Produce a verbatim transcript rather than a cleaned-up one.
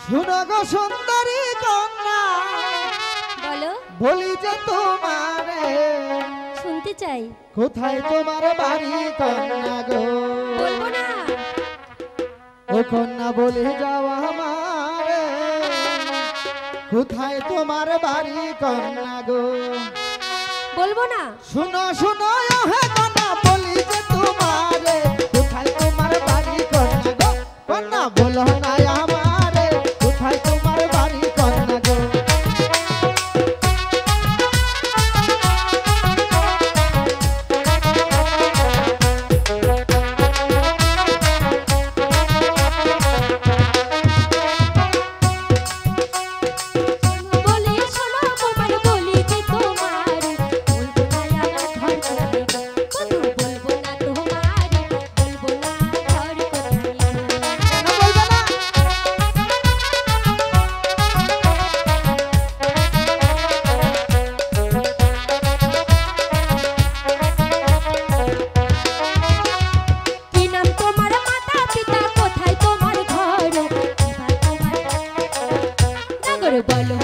শুনো গো সুন্দরী কন্যা বলো বলি যে তোমারে শুনতে চাই কোথায় তোমার বাড়ি কন্যা গো বলবো না ও কন্যা বলে যাও আমারে কোথায় তোমার বাড়ি কন্যা গো বলবো না শুনো শুনো হে কন্যা বলি যে তোমারে কোথায় তোমার বাড়ি কন্যা গো কন্যা বলো না আমারে কোথায় তোমার বাড়ি কন্যা গো বলে শোনো তোমার বলি যে তোমার বলবো না আমার ঘর কোথায় গো বন্ধু বলবো না তোমার বলবো না ঘর কোথায় গো কেন বলবে না কি নাম তোমার মাতা পিতা কোথায় তোমার ঘর কিবা তোমার নগর বলো